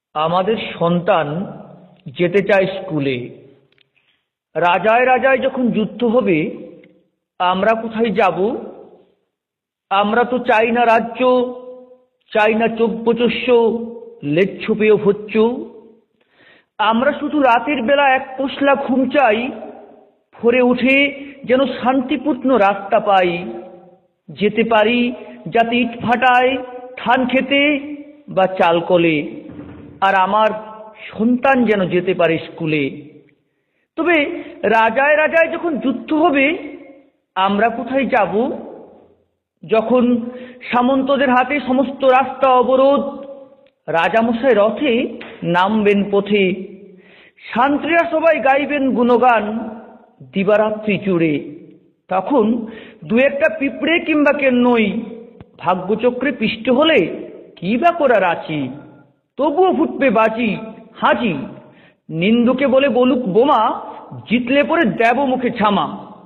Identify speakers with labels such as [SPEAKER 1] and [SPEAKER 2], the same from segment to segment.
[SPEAKER 1] আমাদের সন্তান যেতে চায় স্কুলে। রাজায় রাজায় যখন যুদ্ধ হবে আমরা কোথায় যাব? আমরা তো চাই না রাজ্য, চাই না চোখপোচস্য লেচ্ছপেয় ভোজ্য। আমরা শুধু রাতের বেলা এক পশলা ঘুম চাই, ভোরে উঠে যেন শান্তিপূর্ণ রাস্তা পাই, যেতে পারি যাতে ইট ভাটায়, ধান খেতে বা চাল কলে। আর আমার সন্তান যেন যেতে পারে স্কুলে। তবে রাজায় রাজায় যখন যুদ্ধ হবে আমরা কোথায় যাব? যখন সামন্তদের হাতে সমস্ত রাস্তা অবরোধ, রাজামশাই রথে নামবেন পথে, শান্ত্রীরা সবাই গাইবেন গুণগান দিবারাত্রি জুড়ে, তখন দু একটা পিঁপড়ে কিংবা কেন্নই ভাগ্যচক্রে পিষ্ট হলে কি বা করার আছি, তবুও ফুটবে বাজি হাজি। নিন্দুকে বলে বলুক বোমা, জিতলে পরে দেব মুখে ছামা।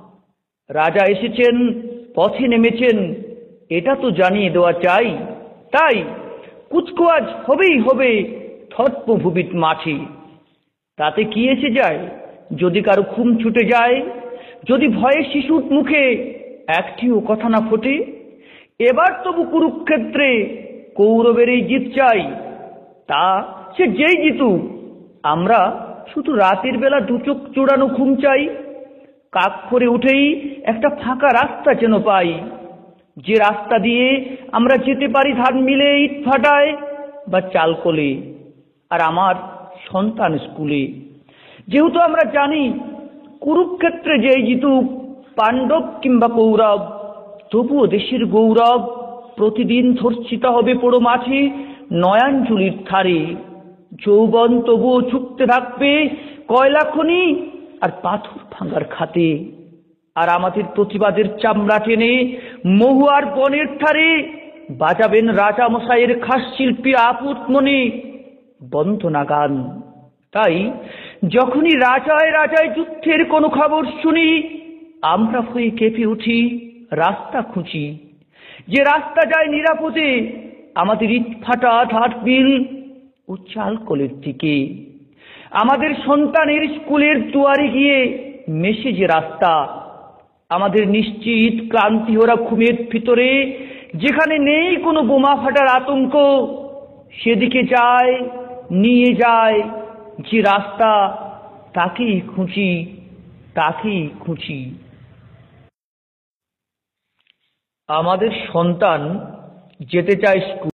[SPEAKER 1] রাজা এসেছেন, পথে নেমেছেন, এটা তো জানিয়ে দেওয়া চাই। তাই কুচকাওয়াজ হবেই হবে ধর্মভূমির মাঠে। তাতে কি এসে যায় যদি কারো ঘুম ছুটে যায়, যদি ভয়ে শিশুর মুখে একটিও কথা না ফোটে? এবার তবু কুরুক্ষেত্রে কৌরবেরই জিত চাই। তা সে যেই জিতুক, আমরা শুধু রাতের বেলা দু চোখ জোড়ানো ঘুম চাই। কাক করে উঠেই একটা ফাঁকা রাস্তা যেন পাই, যে রাস্তা দিয়ে আমরা যেতে পারি ধান মিলে, ইট ভাটায় বা চাল কলে। আর আমার সন্তান স্কুলে। যেহেতু আমরা জানি কুরুক্ষেত্রে যেই জিতুক, পাণ্ডব কিংবা কৌরব, তবুও দেশের গৌরব প্রতিদিন ধর্ষিত হবে পোড়ো মাঠে নয়াঞ্জলির ধারে। যৌবন তবুও ছুটতে থাকবে কয়লা খনি আর পাথর ভাঙার খাতে। আর আমাদের প্রতিবাদের চামড়া টেনে মহুয়ার বনের ধারে বাজাবেন রাজা মশাইয়ের খাস শিল্পীর আপন মনে বন্দনা গান। তাই যখনই রাজায় রাজায় যুদ্ধের কোনো খবর শুনি, আমরা হয়ে কেঁপে উঠি, রাস্তা খুঁজি, যে রাস্তা যায় নিরাপদে আমাদের ইট ফাটা ধার বিল ও চাল কলের দিকে। আমাদের সন্তানের স্কুলের দুয়ারে গিয়ে মেশে যে রাস্তা, আমাদের নিশ্চিত ক্লান্তি ওরা ঘুমের ভিতরে, যেখানে নেই কোনো বোমা ফাটার আতঙ্ক, সেদিকে যায় নিয়ে যায় যে রাস্তা, তাকেই খুঁজি, তাকেই খুঁজি। আমাদের সন্তান যেতে চায় স্কুলে।